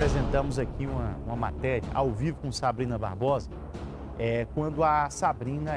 apresentamos aqui uma matéria ao vivo com Sabrina Barbosa, quando a Sabrina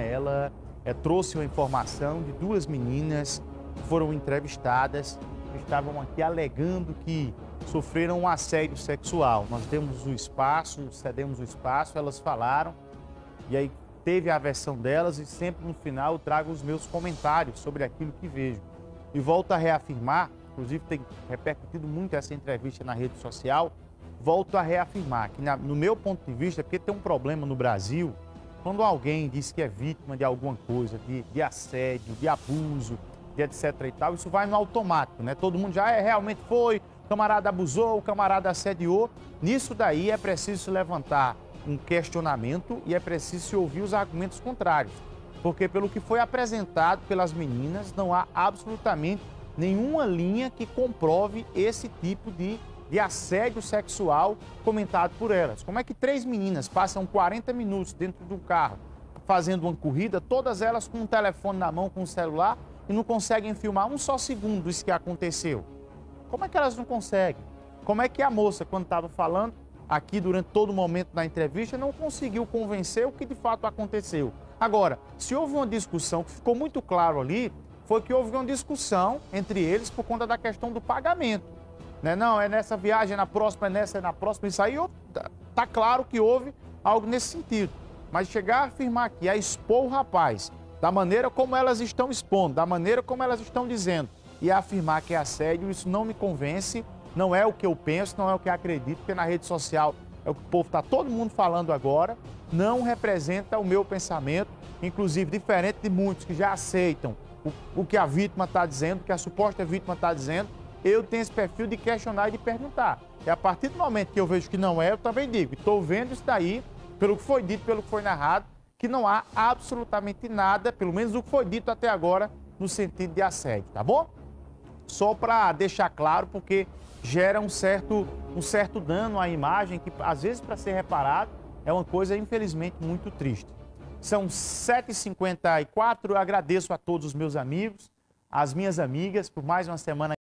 trouxe uma informação de duas meninas que foram entrevistadas, que estavam aqui alegando que sofreram um assédio sexual. Nós demos o espaço, cedemos o espaço, elas falaram, e aí teve a versão delas e sempre no final eu trago os meus comentários sobre aquilo que vejo. E volto a reafirmar, inclusive tem repercutido muito essa entrevista na rede social, volto a reafirmar que no meu ponto de vista, porque tem um problema no Brasil, quando alguém diz que é vítima de alguma coisa, de assédio, de abuso, de etc e tal, isso vai no automático, né? Todo mundo já realmente foi, o camarada abusou, o camarada assediou. Nisso daí é preciso se levantar um questionamento e é preciso ouvir os argumentos contrários. Porque pelo que foi apresentado pelas meninas, não há absolutamente nenhuma linha que comprove esse tipo de assédio sexual comentado por elas. Como é que 3 meninas passam 40 minutos dentro do carro fazendo uma corrida, todas elas com um telefone na mão, com um celular, e não conseguem filmar um só segundo isso que aconteceu? Como é que elas não conseguem? Como é que a moça, quando estava falando aqui durante todo o momento da entrevista, não conseguiu convencer o que de fato aconteceu? Agora, se houve uma discussão, que ficou muito claro ali, foi que houve uma discussão entre eles por conta da questão do pagamento. Né? Não, é nessa viagem, é na próxima, é nessa, é na próxima. Isso aí tá claro que houve algo nesse sentido. Mas chegar a afirmar aqui, a expor o rapaz, da maneira como elas estão expondo, da maneira como elas estão dizendo, e a afirmar que é assédio, isso não me convence, não é o que eu penso, não é o que eu acredito, porque na rede social é o que o povo está todo mundo falando agora, não representa o meu pensamento, inclusive diferente de muitos que já aceitam o que a vítima está dizendo, o que a suposta vítima está dizendo. Eu tenho esse perfil de questionar e de perguntar. E a partir do momento que eu vejo que não é, eu também digo, estou vendo isso daí, pelo que foi dito, pelo que foi narrado, que não há absolutamente nada, pelo menos o que foi dito até agora, no sentido de assédio, tá bom? Só para deixar claro, porque gera um certo dano à imagem, que às vezes para ser reparado é uma coisa infelizmente muito triste. São 7h54, eu agradeço a todos os meus amigos, as minhas amigas, por mais uma semana